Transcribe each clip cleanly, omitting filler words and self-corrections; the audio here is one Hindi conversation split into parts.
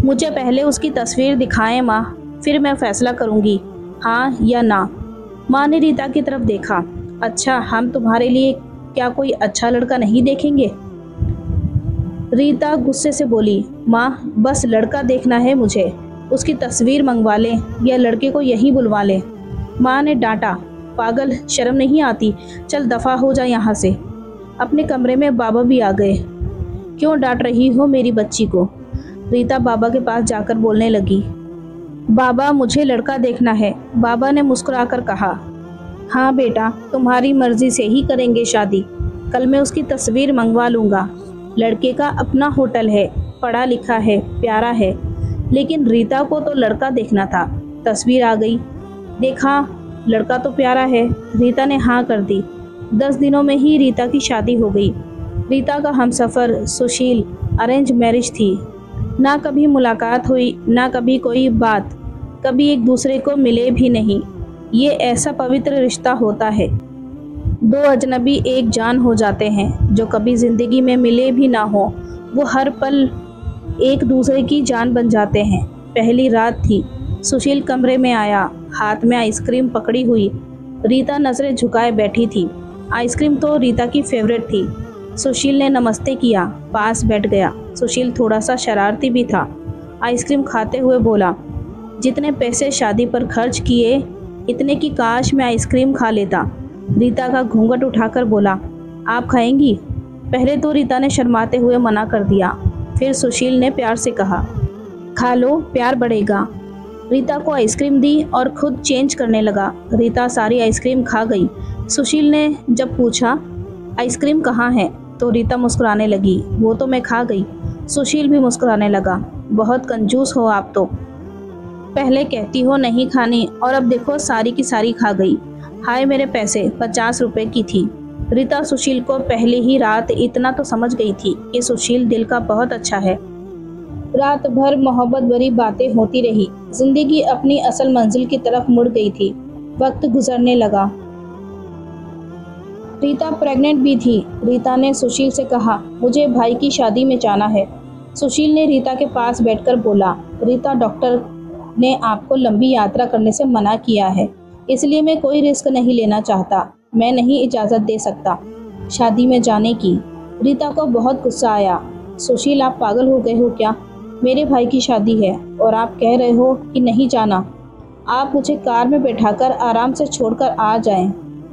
मुझे पहले उसकी तस्वीर दिखाएं माँ, फिर मैं फैसला करूँगी हाँ या ना। माँ ने रीता की तरफ देखा। अच्छा, हम तुम्हारे लिए क्या कोई अच्छा लड़का नहीं देखेंगे? रीता गुस्से से बोली, माँ बस लड़का देखना है मुझे, उसकी तस्वीर मंगवा लें या लड़के को यहीं बुलवा लें। माँ ने डांटा, पागल, शर्म नहीं आती? चल दफ़ा हो जा यहाँ से। अपने कमरे में बाबा भी आ गए। क्यों डांट रही हो मेरी बच्ची को? रीता बाबा के पास जाकर बोलने लगी। बाबा मुझे लड़का देखना है, बाबा ने मुस्कुराकर कहा। हाँ बेटा, तुम्हारी मर्जी से ही करेंगे शादी। कल मैं उसकी तस्वीर मंगवा लूँगा। लड़के का अपना होटल है, पढ़ा लिखा है, प्यारा है। लेकिन रीता को तो लड़का देखना था। तस्वीर आ गई, देखा, लड़का तो प्यारा है। रीता ने हाँ कर दी। 10 दिनों में ही रीता की शादी हो गई। रीता का हमसफ़र सुशील अरेंज मैरिज थी। ना कभी मुलाकात हुई, ना कभी कोई बात, कभी एक दूसरे को मिले भी नहीं। ये ऐसा पवित्र रिश्ता होता है। दो अजनबी एक जान हो जाते हैं, जो कभी ज़िंदगी में मिले भी ना हो, वो हर पल एक दूसरे की जान बन जाते हैं। पहली रात थी। सुशील कमरे में आया, हाथ में आइसक्रीम पकड़ी हुई। रीता नज़रें झुकाए बैठी थी। आइसक्रीम तो रीता की फेवरेट थी। सुशील ने नमस्ते किया, पास बैठ गया। सुशील थोड़ा सा शरारती भी था। आइसक्रीम खाते हुए बोला, जितने पैसे शादी पर खर्च किए, इतने की काश मैं आइसक्रीम खा लेता। रीता का घूंघट उठाकर बोला, आप खाएंगी? पहले तो रीता ने शर्माते हुए मना कर दिया। फिर सुशील ने प्यार से कहा, खा लो, प्यार बढ़ेगा। रीता को आइसक्रीम दी और खुद चेंज करने लगा। रीता सारी आइसक्रीम खा गई। सुशील ने जब पूछा, आइसक्रीम कहाँ है, तो रीता मुस्कुराने लगी, वो तो मैं खा गई। सुशील भी मुस्कुराने लगा, बहुत कंजूस हो आप तो। पहले कहती हो नहीं खानी और अब देखो सारी की सारी खा गई। हाय मेरे पैसे, 50 रुपए की थी। रीता सुशील को पहली ही रात इतना तो समझ गई थी कि सुशील दिल का बहुत अच्छा है। रात भर मोहब्बत भरी बातें होती रही। जिंदगी अपनी असल मंजिल की तरफ मुड़ गई थी। वक्त गुजरने लगा। रीता प्रेग्नेंट भी थी। रीता ने सुशील से कहा, मुझे भाई की शादी में जाना है। सुशील ने रीता के पास बैठकर बोला, रीता डॉक्टर ने आपको लंबी यात्रा करने से मना किया है, इसलिए मैं कोई रिस्क नहीं लेना चाहता। मैं नहीं इजाज़त दे सकता शादी में जाने की। रीता को बहुत गुस्सा आया। सुशील, आप पागल हो गए हो क्या? मेरे भाई की शादी है और आप कह रहे हो कि नहीं जाना। आप मुझे कार में बैठाकर आराम से छोड़कर आ जाएं।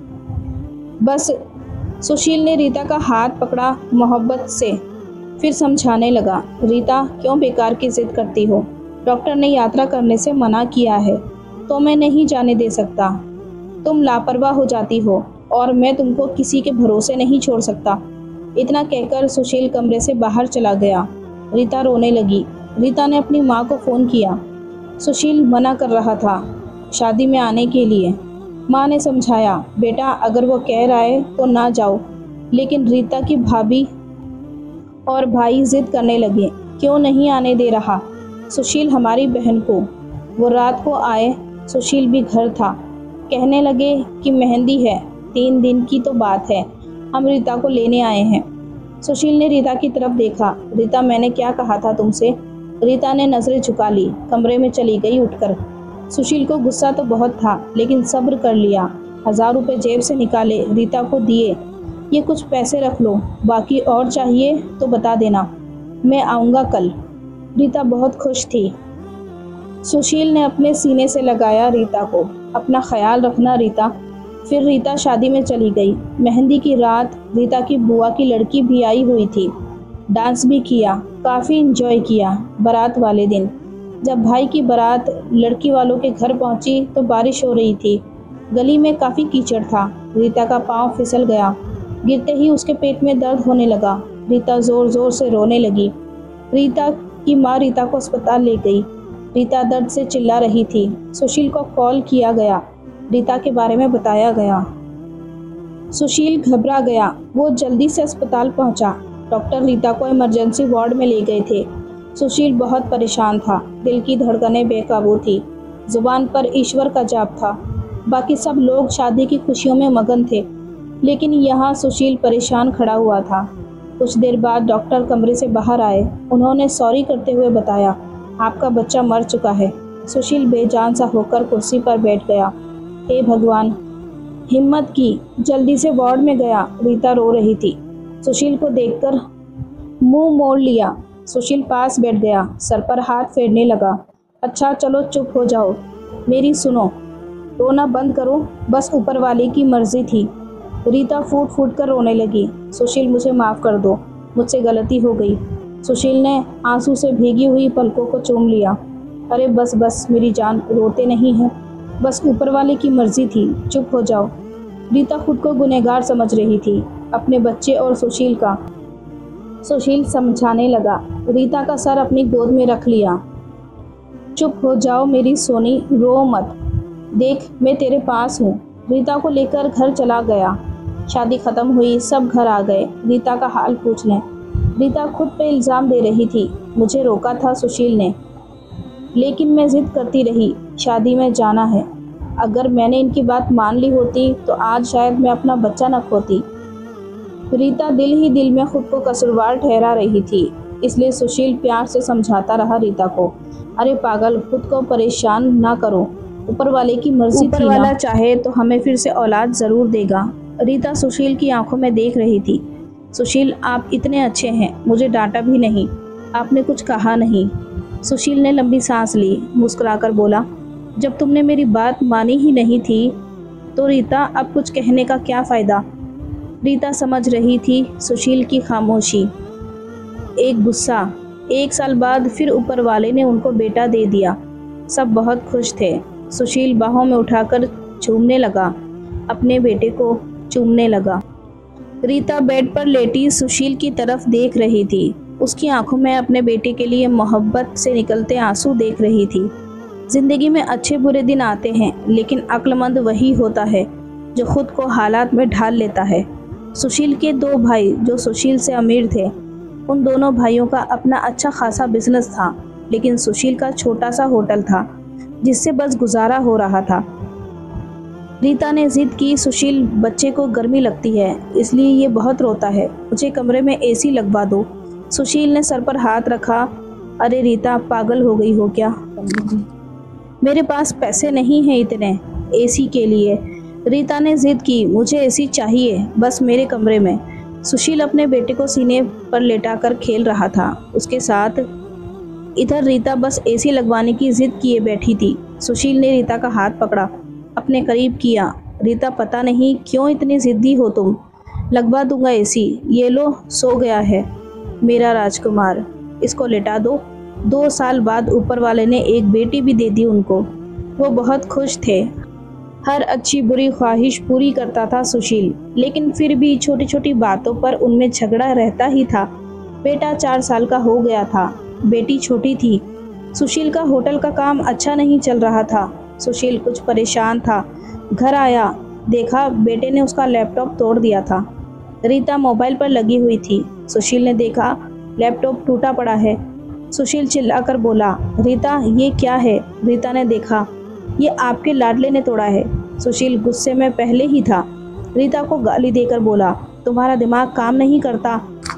बस। सुशील ने रीता का हाथ पकड़ा मोहब्बत से, फिर समझाने लगा, रीता क्यों बेकार की जिद करती हो? डॉक्टर ने यात्रा करने से मना किया है तो मैं नहीं जाने दे सकता। तुम लापरवाह हो जाती हो और मैं तुमको किसी के भरोसे नहीं छोड़ सकता। इतना कहकर सुशील कमरे से बाहर चला गया। रीता रोने लगी। रीता ने अपनी माँ को फ़ोन किया। सुशील मना कर रहा था शादी में आने के लिए। माँ ने समझाया, बेटा अगर वो कह रहा है तो ना जाओ। लेकिन रीता की भाभी और भाई जिद करने लगे, क्यों नहीं आने दे रहा सुशील हमारी बहन को? वो रात को आए, सुशील भी घर था। कहने लगे कि मेहंदी है, 3 दिन की तो बात है, हम रीता को लेने आए हैं। सुशील ने रीता की तरफ देखा। रीता, मैंने क्या कहा था तुमसे? रीता ने नज़रें झुका ली, कमरे में चली गई उठकर। सुशील को गुस्सा तो बहुत था, लेकिन सब्र कर लिया। 1000 रुपये जेब से निकाले, रीता को दिए। ये कुछ पैसे रख लो, बाकी और चाहिए तो बता देना, मैं आऊँगा कल। रीता बहुत खुश थी। सुशील ने अपने सीने से लगाया रीता को, अपना ख्याल रखना रीता। फिर रीता शादी में चली गई। मेहंदी की रात रीता की बुआ की लड़की भी आई हुई थी। डांस भी किया, काफ़ी इंजॉय किया। बारात वाले दिन जब भाई की बारात लड़की वालों के घर पहुंची तो बारिश हो रही थी। गली में काफ़ी कीचड़ था। रीता का पाँव फिसल गया। गिरते ही उसके पेट में दर्द होने लगा। रीता ज़ोर ज़ोर से रोने लगी। रीता की माँ रीता को अस्पताल ले गई। रीता दर्द से चिल्ला रही थी। सुशील को कॉल किया गया। रीता के बारे में बताया गया। सुशील घबरा गया। वो जल्दी से अस्पताल पहुंचा। डॉक्टर रीता को इमरजेंसी वार्ड में ले गए थे। सुशील बहुत परेशान था। दिल की धड़कनें बेकाबू थी। जुबान पर ईश्वर का जाप था। बाकी सब लोग शादी की खुशियों में मगन थे, लेकिन यहाँ सुशील परेशान खड़ा हुआ था। कुछ देर बाद डॉक्टर कमरे से बाहर आए। उन्होंने सॉरी करते हुए बताया, आपका बच्चा मर चुका है। सुशील बेजान सा होकर कुर्सी पर बैठ गया। हे भगवान, हिम्मत की, जल्दी से वार्ड में गया। रीता रो रही थी। सुशील को देखकर मुंह मोड़ लिया। सुशील पास बैठ गया, सर पर हाथ फेरने लगा। अच्छा चलो चुप हो जाओ, मेरी सुनो, रोना बंद करो, बस ऊपर वाले की मर्जी थी। रीता फूट फूट कर रोने लगी। सुशील मुझे माफ़ कर दो, मुझसे गलती हो गई। सुशील ने आंसू से भीगी हुई पलकों को चूम लिया। अरे बस बस मेरी जान, रोते नहीं हैं, बस ऊपर वाले की मर्जी थी, चुप हो जाओ। रीता खुद को गुनहगार समझ रही थी, अपने बच्चे और सुशील का। सुशील समझाने लगा। रीता का सर अपनी गोद में रख लिया। चुप हो जाओ मेरी सोनी, रो मत, देख मैं तेरे पास हूँ। रीता को लेकर घर चला गया। शादी खत्म हुई, सब घर आ गए रीता का हाल पूछने। रीता खुद पे इल्ज़ाम दे रही थी, मुझे रोका था सुशील ने, लेकिन मैं ज़िद करती रही, शादी में जाना है। अगर मैंने इनकी बात मान ली होती तो आज शायद मैं अपना बच्चा न खोती। रीता दिल ही दिल में खुद को कसूरवार ठहरा रही थी, इसलिए सुशील प्यार से समझाता रहा रीता को। अरे पागल, खुद को परेशान ना करो, ऊपर वाले की मर्जी थी ना। ऊपर वाला चाहे तो हमें फिर से औलाद ज़रूर देगा। रीता सुशील की आंखों में देख रही थी। सुशील आप इतने अच्छे हैं, मुझे डांटा भी नहीं, आपने कुछ कहा नहीं। सुशील ने लंबी सांस ली, मुस्कुराकर बोला, जब तुमने मेरी बात मानी ही नहीं थी तो रीता अब कुछ कहने का क्या फ़ायदा। रीता समझ रही थी सुशील की खामोशी, एक गुस्सा। 1 साल बाद फिर ऊपर वाले ने उनको बेटा दे दिया। सब बहुत खुश थे। सुशील बाहों में उठाकर चूमने लगा, अपने बेटे को चूमने लगा। रीता बेड पर लेटी सुशील की तरफ देख रही थी। उसकी आंखों में अपने बेटे के लिए मोहब्बत से निकलते आंसू देख रही थी। जिंदगी में अच्छे बुरे दिन आते हैं, लेकिन अक्लमंद वही होता है जो खुद को हालात में ढाल लेता है। सुशील के 2 भाई जो सुशील से अमीर थे, उन दोनों भाइयों का अपना अच्छा खासा बिजनेस था, लेकिन सुशील का छोटा सा होटल था जिससे बस गुजारा हो रहा था। रीता ने जिद की, सुशील बच्चे को गर्मी लगती है इसलिए ये बहुत रोता है, मुझे कमरे में एसी लगवा दो। सुशील ने सर पर हाथ रखा। अरे रीता, पागल हो गई हो क्या? मेरे पास पैसे नहीं हैं इतने एसी के लिए। रीता ने जिद की, मुझे एसी चाहिए, बस मेरे कमरे में। सुशील अपने बेटे को सीने पर लेटाकर खेल रहा था उसके साथ। इधर रीता बस एसी लगवाने की जिद किए बैठी थी। सुशील ने रीता का हाथ पकड़ा, अपने करीब किया। रीता, पता नहीं क्यों इतनी जिद्दी हो तुम, लगवा दूंगा एसी। ये लो, सो गया है मेरा राजकुमार, इसको लेटा दो। 2 साल बाद ऊपर वाले ने एक बेटी भी दे दी उनको। वो बहुत खुश थे। हर अच्छी बुरी ख्वाहिश पूरी करता था सुशील, लेकिन फिर भी छोटी छोटी बातों पर उनमें झगड़ा रहता ही था। बेटा 4 साल का हो गया था, बेटी छोटी थी। सुशील का होटल का काम अच्छा नहीं चल रहा था। सुशील कुछ परेशान था। घर आया, देखा बेटे ने उसका लैपटॉप तोड़ दिया था। रीता मोबाइल पर लगी हुई थी। सुशील ने देखा लैपटॉप टूटा पड़ा है। सुशील चिल्लाकर बोला, रीता ये क्या है? रीता ने देखा, ये आपके लाडले ने तोड़ा है। सुशील गुस्से में पहले ही था। रीता को गाली देकर बोला, तुम्हारा दिमाग काम नहीं करता,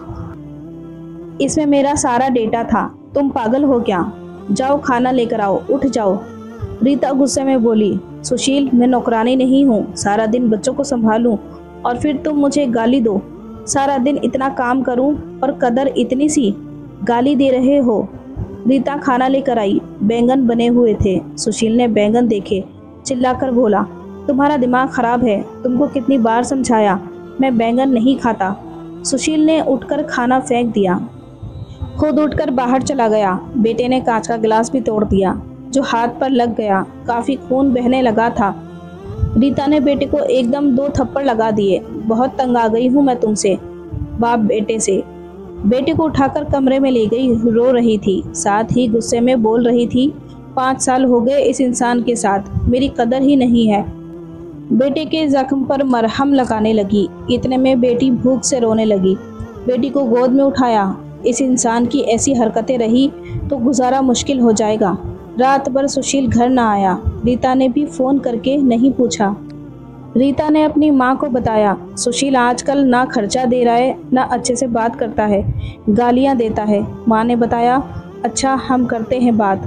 इसमें मेरा सारा डेटा था, तुम पागल हो क्या? जाओ खाना लेकर आओ, उठ जाओ। रीता गुस्से में बोली, सुशील मैं नौकरानी नहीं हूँ, सारा दिन बच्चों को संभालूं और फिर तुम मुझे गाली दो। सारा दिन इतना काम करूं और कदर इतनी सी, गाली दे रहे हो। रीता खाना लेकर आई, बैंगन बने हुए थे। सुशील ने बैंगन देखे, चिल्लाकर बोला, तुम्हारा दिमाग खराब है, तुमको कितनी बार समझाया, मैं बैंगन नहीं खाता। सुशील ने उठकर खाना फेंक दिया, खुद उठकर बाहर चला गया। बेटे ने कांच का गिलास भी तोड़ दिया जो हाथ पर लग गया, काफ़ी खून बहने लगा था। रीता ने बेटे को एकदम 2 थप्पड़ लगा दिए। बहुत तंग आ गई हूँ मैं तुमसे, बाप बेटे से। बेटे को उठाकर कमरे में ले गई, रो रही थी, साथ ही गुस्से में बोल रही थी, 5 साल हो गए इस इंसान के साथ, मेरी कदर ही नहीं है। बेटे के जख्म पर मरहम लगाने लगी। इतने में बेटी भूख से रोने लगी। बेटी को गोद में उठाया। इस इंसान की ऐसी हरकतें रही तो गुजारा मुश्किल हो जाएगा। रात भर सुशील घर ना आया। रीता ने भी फ़ोन करके नहीं पूछा। रीता ने अपनी माँ को बताया, सुशील आजकल ना खर्चा दे रहा है, ना अच्छे से बात करता है, गालियाँ देता है। माँ ने बताया, अच्छा हम करते हैं बात।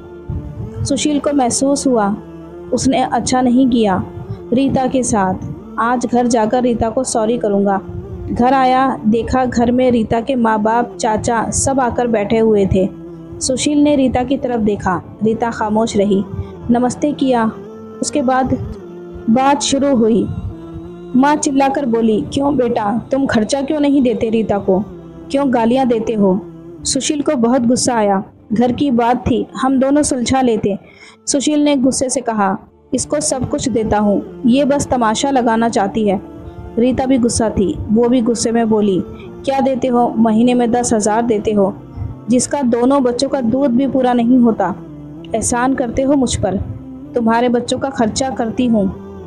सुशील को महसूस हुआ उसने अच्छा नहीं किया रीता के साथ। आज घर जाकर रीता को सॉरी करूँगा। घर आया, देखा घर में रीता के माँ बाप, चाचा सब आकर बैठे हुए थे। सुशील ने रीता की तरफ देखा। रीता खामोश रही। नमस्ते किया। उसके बाद बात शुरू हुई। माँ चिल्लाकर बोली, क्यों बेटा, तुम खर्चा क्यों नहीं देते रीता को? क्यों गालियाँ देते हो? सुशील को बहुत गुस्सा आया। घर की बात थी, हम दोनों सुलझा लेते। सुशील ने गुस्से से कहा, इसको सब कुछ देता हूँ, ये बस तमाशा लगाना चाहती है। रीता भी गुस्सा थी। वो भी गुस्से में बोली, क्या देते हो? महीने में 10,000 देते हो, जिसका दोनों बच्चों का दूध भी पूरा नहीं होता। एहसान करते हो मुझ पर। तुम्हारे बच्चों का खर्चा करती हूँ।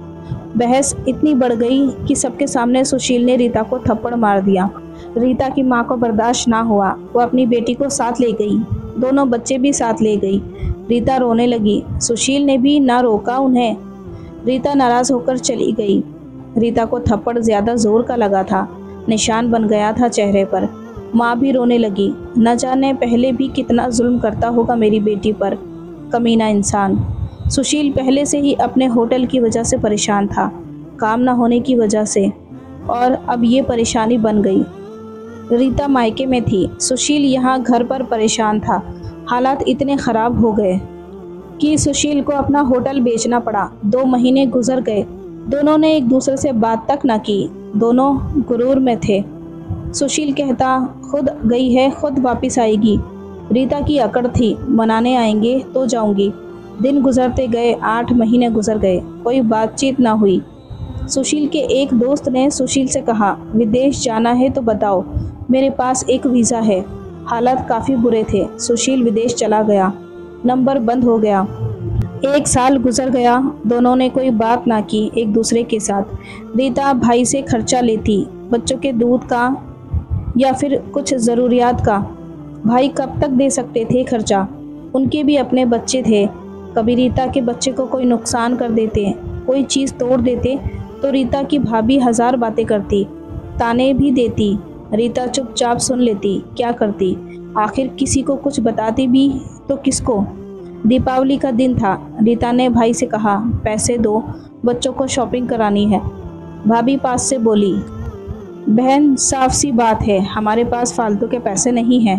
बहस इतनी बढ़ गई कि सबके सामने सुशील ने रीता को थप्पड़ मार दिया। रीता की माँ को बर्दाश्त ना हुआ। वो अपनी बेटी को साथ ले गई। दोनों बच्चे भी साथ ले गई। रीता रोने लगी। सुशील ने भी ना रोका उन्हें। रीता नाराज होकर चली गई। रीता को थप्पड़ ज्यादा जोर का लगा था, निशान बन गया था चेहरे पर। माँ भी रोने लगी। न जाने पहले भी कितना जुल्म करता होगा मेरी बेटी पर, कमीना इंसान। सुशील पहले से ही अपने होटल की वजह से परेशान था, काम न होने की वजह से, और अब ये परेशानी बन गई। रीता मायके में थी, सुशील यहाँ घर पर परेशान था। हालात इतने ख़राब हो गए कि सुशील को अपना होटल बेचना पड़ा। 2 महीने गुजर गए। दोनों ने एक दूसरे से बात तक न की। दोनों गुरूर में थे। सुशील कहता, खुद गई है खुद वापस आएगी। रीता की अकड़ थी, मनाने आएंगे तो जाऊंगी। दिन गुजरते गए, 8 महीने गुजर गए, कोई बातचीत ना हुई। सुशील के एक दोस्त ने सुशील से कहा, विदेश जाना है तो बताओ, मेरे पास एक वीज़ा है। हालात काफ़ी बुरे थे। सुशील विदेश चला गया। नंबर बंद हो गया। 1 साल गुजर गया। दोनों ने कोई बात ना की एक दूसरे के साथ। रीता भाई से खर्चा लेती, बच्चों के दूध का या फिर कुछ ज़रूरियात का। भाई कब तक दे सकते थे खर्चा? उनके भी अपने बच्चे थे। कभी रीता के बच्चे को कोई नुकसान कर देते, कोई चीज़ तोड़ देते, तो रीता की भाभी 1000 बातें करती, ताने भी देती। रीता चुपचाप सुन लेती। क्या करती? आखिर किसी को कुछ बताती भी तो किसको? दीपावली का दिन था। रीता ने भाई से कहा, पैसे दो, बच्चों को शॉपिंग करानी है। भाभी पास से बोली, बहन साफ सी बात है, हमारे पास फालतू के पैसे नहीं हैं।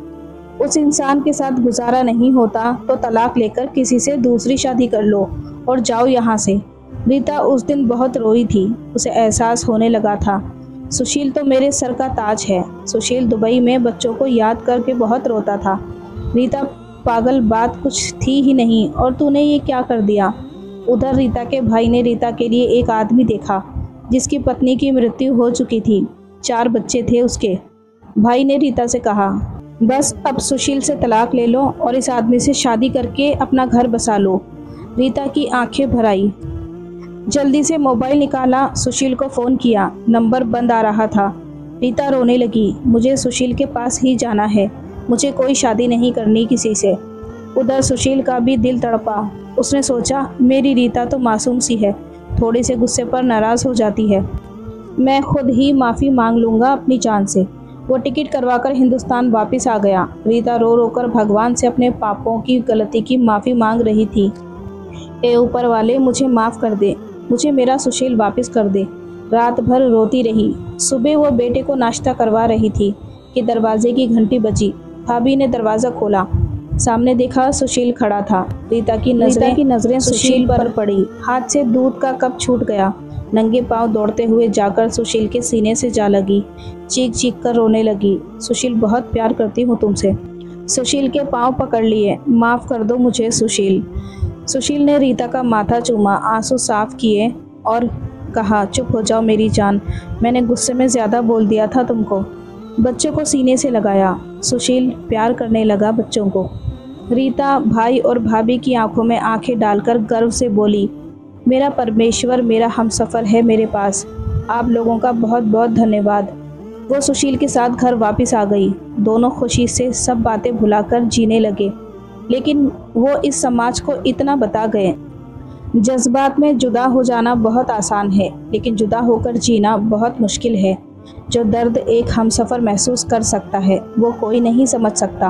उस इंसान के साथ गुजारा नहीं होता तो तलाक लेकर किसी से दूसरी शादी कर लो और जाओ यहाँ से। रीता उस दिन बहुत रोई थी। उसे एहसास होने लगा था, सुशील तो मेरे सर का ताज है। सुशील दुबई में बच्चों को याद करके बहुत रोता था। रीता पागल, बात कुछ थी ही नहीं और तूने ये क्या कर दिया। उधर रीता के भाई ने रीता के लिए एक आदमी देखा जिसकी पत्नी की मृत्यु हो चुकी थी। 4 बच्चे थे उसके। भाई ने रीता से कहा, बस अब सुशील से तलाक ले लो और इस आदमी से शादी करके अपना घर बसा लो। रीता की आंखें भर आई। जल्दी से मोबाइल निकाला, सुशील को फ़ोन किया। नंबर बंद आ रहा था। रीता रोने लगी, मुझे सुशील के पास ही जाना है, मुझे कोई शादी नहीं करनी किसी से। उधर सुशील का भी दिल तड़पा। उसने सोचा, मेरी रीता तो मासूम सी है, थोड़े से गुस्से पर नाराज़ हो जाती है, मैं खुद ही माफ़ी मांग लूँगा अपनी जान से। वो टिकट करवाकर हिंदुस्तान वापस आ गया। रीता रो रो कर भगवान से अपने पापों की, गलती की माफ़ी मांग रही थी। ए ऊपर वाले, मुझे माफ़ कर दे, मुझे मेरा सुशील वापस कर दे। रात भर रोती रही। सुबह वो बेटे को नाश्ता करवा रही थी कि दरवाजे की घंटी बजी। भाभी ने दरवाज़ा खोला। सामने देखा सुशील खड़ा था। रीता की नज़रें सुशील पर पड़ी। हाथ से दूध का कप छूट गया। नंगे पांव दौड़ते हुए जाकर सुशील के सीने से जा लगी। चीख चीख कर रोने लगी, सुशील बहुत प्यार करती हूँ तुमसे। सुशील के पांव पकड़ लिए, माफ़ कर दो मुझे सुशील। सुशील ने रीता का माथा चूमा, आंसू साफ किए और कहा, चुप हो जाओ मेरी जान, मैंने गुस्से में ज़्यादा बोल दिया था तुमको। बच्चे को सीने से लगाया। सुशील प्यार करने लगा बच्चों को। रीता भाई और भाभी की आंखों में आंखें डालकर गर्व से बोली, मेरा परमेश्वर, मेरा हमसफ़र है मेरे पास, आप लोगों का बहुत बहुत धन्यवाद। वो सुशील के साथ घर वापस आ गई। दोनों खुशी से सब बातें भुलाकर जीने लगे। लेकिन वो इस समाज को इतना बता गए, जज्बात में जुदा हो जाना बहुत आसान है, लेकिन जुदा होकर जीना बहुत मुश्किल है। जो दर्द एक हमसफ़र महसूस कर सकता है वो कोई नहीं समझ सकता।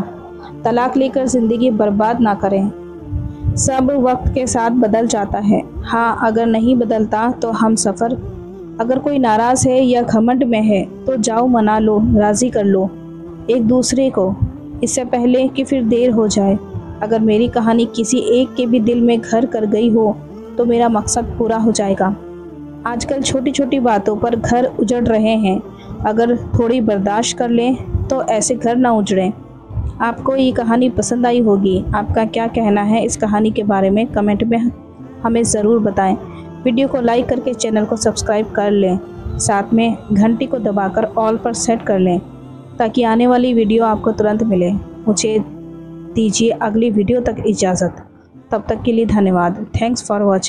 तलाक लेकर ज़िंदगी बर्बाद ना करें। सब वक्त के साथ बदल जाता है। हाँ, अगर नहीं बदलता तो हम सफ़र। अगर कोई नाराज़ है या घमंड में है तो जाओ मना लो, राज़ी कर लो एक दूसरे को, इससे पहले कि फिर देर हो जाए। अगर मेरी कहानी किसी एक के भी दिल में घर कर गई हो तो मेरा मकसद पूरा हो जाएगा। आजकल छोटी छोटी बातों पर घर उजड़ रहे हैं। अगर थोड़ी बर्दाश्त कर लें तो ऐसे घर ना उजड़ें। आपको ये कहानी पसंद आई होगी। आपका क्या कहना है इस कहानी के बारे में कमेंट में हमें ज़रूर बताएं। वीडियो को लाइक करके चैनल को सब्सक्राइब कर लें। साथ में घंटी को दबाकर ऑल पर सेट कर लें ताकि आने वाली वीडियो आपको तुरंत मिले। मुझे दीजिए अगली वीडियो तक इजाज़त। तब तक के लिए धन्यवाद। Thanks for watching.